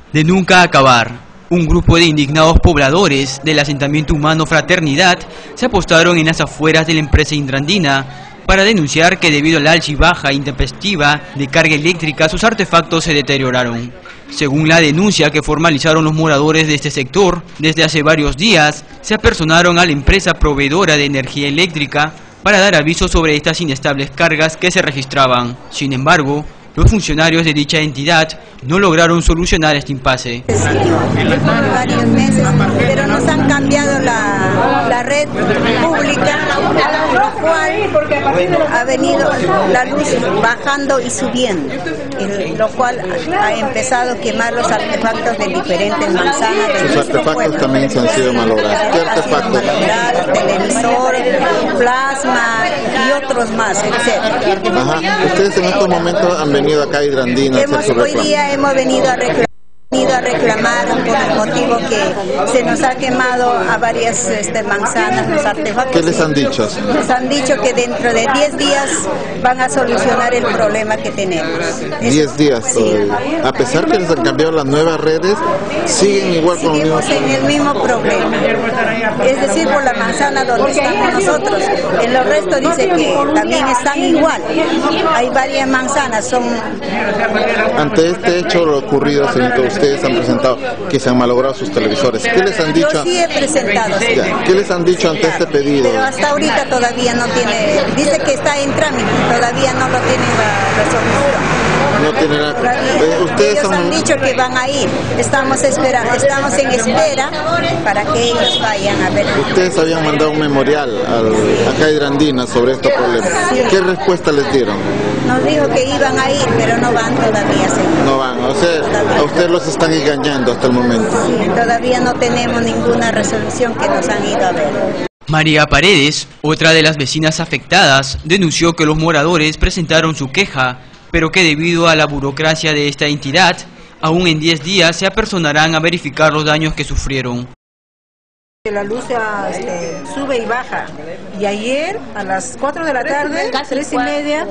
De nunca acabar, un grupo de indignados pobladores del asentamiento humano Fraternidad se apostaron en las afueras de la empresa Indrandina para denunciar que debido a la alza y baja intempestiva de carga eléctrica sus artefactos se deterioraron. Según la denuncia que formalizaron los moradores de este sector, desde hace varios días se apersonaron a la empresa proveedora de energía eléctrica para dar aviso sobre estas inestables cargas que se registraban. Sin embargo, los funcionarios de dicha entidad no lograron solucionar este impasse. Varios meses, pero nos han cambiado la red pública, lo cual ha venido la luz bajando y subiendo, lo cual ha empezado a quemar los artefactos de diferentes manzanas. Los artefactos también se han sido malogrados. ¿Qué artefactos? Televisor, plasma y otros más, etc. Ajá. Ustedes en estos momentos han venido acá a Indrandina a hacer su reclamo. Hoy día hemos venido a reclamar por el motivo que se nos ha quemado a varias manzanas, los artefactos. ¿Qué les han dicho? Nos han dicho que dentro de 10 días van a solucionar el problema que tenemos. 10 días. Sí. A pesar que les han cambiado las nuevas redes, siguen igual con los mismos. Seguimos en el mismo problema. Es decir, por la manzana donde estamos nosotros. En los restos dice que también están igual. Hay varias manzanas, son... Ante este hecho ocurrido, señorita, ustedes han presentado que se han malogrado sus televisores. ¿Qué les han dicho? Yo sí he presentado. Sí. ¿Qué les han dicho ante este pedido? Pero hasta ahorita todavía no tiene, dice que está en trámite, todavía no lo tiene la resolución. No tiene nada. Ustedes han dicho que van a ir, estamos en espera para que ellos vayan a ver. Ustedes habían mandado un memorial acá a Indrandina sobre estos problemas. Sí. ¿Qué respuesta les dieron? Nos dijo que iban a ir, pero no van todavía, señor. No van, o sea, a ustedes los están engañando hasta el momento. Sí, todavía no tenemos ninguna resolución que nos han ido a ver. María Paredes, otra de las vecinas afectadas, denunció que los moradores presentaron su queja, pero que debido a la burocracia de esta entidad, aún en 10 días se apersonarán a verificar los daños que sufrieron. La luz sube y baja, y ayer a las 4 de la tarde, 3:30,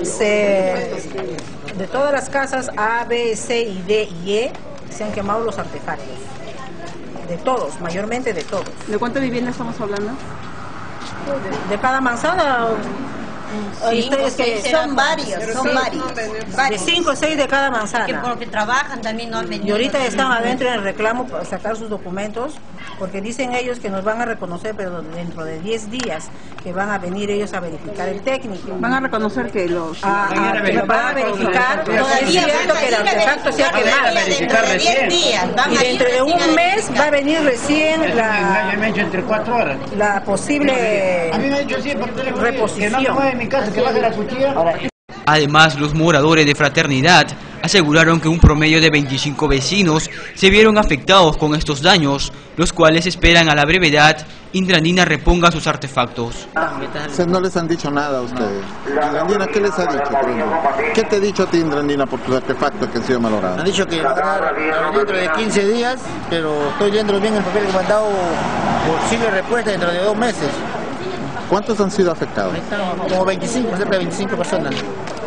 de todas las casas A, B, C, y D y E se han quemado los artefactos. De todos, mayormente de todos. ¿De cuántas viviendas estamos hablando? De cada manzana. Son varios. De 5 o 6 de cada manzana. Que porque trabajan también no han venido. Y ahorita están adentro en el reclamo para sacar sus documentos, porque dicen ellos que nos van a reconocer, pero dentro de 10 días que van a venir ellos a verificar el técnico. Van a reconocer que los... van a verificar, es cierto que el artefacto se ha quemado. Dentro de 10 días. Y dentro de un mes va a venir recién la posible reposición. Además, los moradores de Fraternidad aseguraron que un promedio de 25 vecinos se vieron afectados con estos daños, los cuales esperan a la brevedad Indrandina reponga sus artefactos. No les han dicho nada a ustedes. Indrandina, ¿qué les ha dicho, por ejemplo? ¿Qué te ha dicho a ti, Indrandina, por tus artefactos que han sido malogrados? Han dicho que dentro de 15 días, pero estoy leyendo bien el papel que me han dado, posible respuesta dentro de 2 meses. ¿Cuántos han sido afectados? Como 25, cerca de 25 personas.